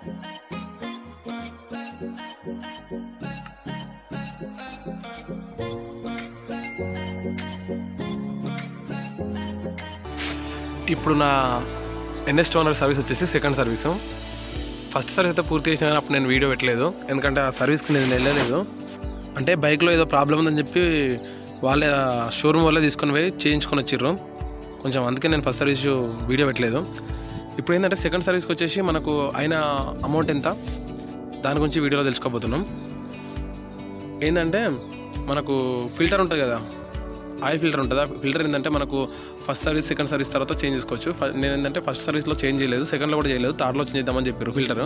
ఇప్పుడు నా NS200 service వచ్చేసి సెకండ్ సర్వీసు. ఫస్ట్ సర్వీస్ అయితే పూర్తి చేసిన కానీ అప్పుడు నేను వీడియో పెట్టలేదు, ఎందుకంటే ఆ సర్వీస్కి నేను వెళ్ళలేదు. అంటే బైక్లో ఏదో ప్రాబ్లం ఉందని చెప్పి వాళ్ళే షోరూమ్ వాళ్ళే తీసుకొని పోయి చేయించుకొని వచ్చిర్రు కొంచెం, అందుకే నేను ఫస్ట్ సర్వీస్ వీడియో పెట్టలేదు. ఇప్పుడు ఏంటంటే సెకండ్ సర్వీస్కి వచ్చేసి మనకు అయిన అమౌంట్ ఎంత దాని గురించి వీడియోలో తెలుసుకోబోతున్నాం. ఏంటంటే మనకు ఫిల్టర్ ఉంటుంది కదా, ఆయిల్ ఫిల్టర్ ఉంటుంది. ఆ ఫిల్టర్ ఏంటంటే మనకు ఫస్ట్ సర్వీస్ సెకండ్ సర్వీస్ తర్వాత చేంజ్ చేసుకోవచ్చు. నేను ఏంటంటే ఫస్ట్ సర్వీస్లో చేంజ్ చేయలేదు, సెకండ్లో కూడా చేయలేదు, థర్డ్లో చేంజ్ చేద్దామని చెప్పారు ఫిల్టర్.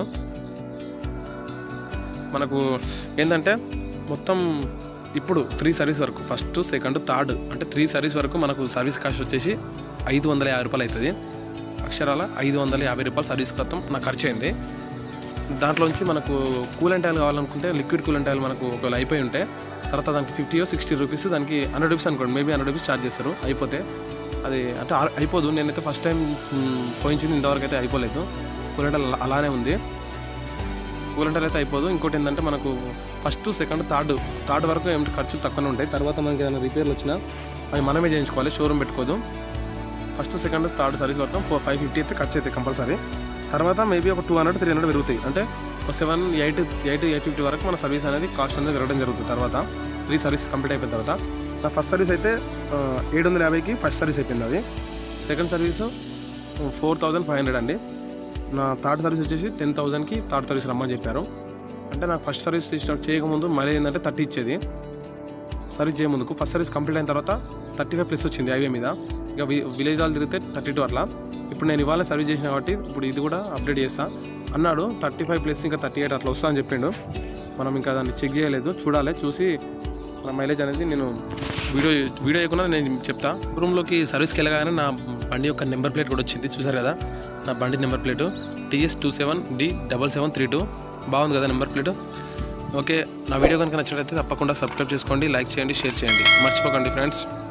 మనకు ఏంటంటే మొత్తం ఇప్పుడు 3 సర్వీస్ వరకు, ఫస్ట్ సెకండ్ థర్డ్ అంటే 3 సర్వీస్ వరకు మనకు సర్వీస్ కాస్ట్ వచ్చేసి 550 రూపాయలు అవుతుంది. అక్షరాల 550 రూపాయలు సర్వీస్ మొత్తం నాకు ఖర్చు అయింది. దాంట్లోంచి మనకు కూలెంట్ ఆయిల్ కావాలనుకుంటే లిక్విడ్ కూలెంట్ ఆయిల్ మనకు ఒకవేళ అయిపోయి ఉంటే తర్వాత దానికి 50 or 60 రూపీస్, దానికి 100 రూపీస్ అనుకోండి, మేబీ 100 రూపీస్ ఛార్జ్ చేస్తారు. అయిపోతే అది అంటే అయిపోదు. నేనైతే ఫస్ట్ టైం పోయించింది, ఇంతవరకు అయితే అయిపోలేదు. కూలెంట్ ఆయిల్ అలానే ఉంది, కూలెంట్ ఆయిల్ అయితే అయిపోదు. ఇంకోటి ఏంటంటే మనకు ఫస్ట్ సెకండ్ థర్డ్ వరకు ఏమిటి ఖర్చులు తక్కువనే ఉంటాయి. తర్వాత మనకి ఏదైనా రిపేర్లు వచ్చినా అవి మనమే చేయించుకోవాలి, షోరూమ్ పెట్టుకోదు. ఫస్ట్ సెకండ్ థర్డ్ సర్వీస్ మొత్తం 550 అయితే ఖర్చు అవుతాయి కంపల్సరీ. తర్వాత మేబీ ఒక 200-300 పెరుగుతాయి. అంటే 7-8-850 వరకు మన సర్వీస్ అనేది కాస్ట్ అనేది పెరగడం జరుగుతుంది. తర్వాత 3 సర్వీస్ కంప్లీట్ అయిపోయిన తర్వాత నా ఫస్ట్ సర్వీస్ అయితే 750కి ఫస్ట్ సర్వీస్ అయిపోయింది. అది సెకండ్ సర్వీస్ 4500 అండి. నా థర్డ్ సర్వీస్ వచ్చేసి 10,000కి థర్డ్ సర్వీస్ రమ్మని చెప్పారు. అంటే నాకు ఫస్ట్ సర్వీస్ స్టార్ట్ చేయకముందు మళ్ళీ ఏంటంటే 30 ఇచ్చేది సర్వీస్ చేయముందుకు. ఫస్ట్ సర్వీస్ కంప్లీట్ అయిన తర్వాత 35+ వచ్చింది హైవే మీద. ఇక విలేజ్ వాళ్ళు తిరిగితే 32 అట్లా. ఇప్పుడు నేను ఇవాళ సర్వీస్ చేసిన కాబట్టి ఇప్పుడు ఇది కూడా అప్డేట్ చేస్తా అన్నాడు. 35+ ఇంకా 38 అట్లా వస్తా అని చెప్పిండు. మనం ఇంకా దాన్ని చెక్ చేయలేదు, చూడాలి. చూసి మన మైలేజ్ అనేది నేను వీడియో చేయకుండా నేను చెప్తా. రూమ్లోకి సర్వీస్కి వెళ్ళగానే నా బండి యొక్క నెంబర్ ప్లేట్ కూడా వచ్చింది, చూసారు కదా. నా బండి నెంబర్ ప్లేటు TS27D7732. బాగుంది కదా నెంబర్ ప్లేటు. ఓకే, నా వీడియో కనుక నచ్చినట్లయితే తప్పకుండా సబ్స్క్రైబ్ చేసుకోండి, లైక్ చేయండి, షేర్ చేయండి, మర్చిపోకండి ఫ్రెండ్స్.